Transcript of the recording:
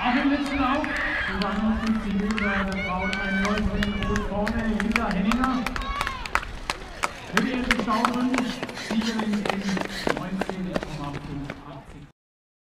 Auch im letzten Lauf, 250 Meter der Frauen, ein Läuferin rot vorne, Hilda Henninger. Mit ihren Staunen, Siegerin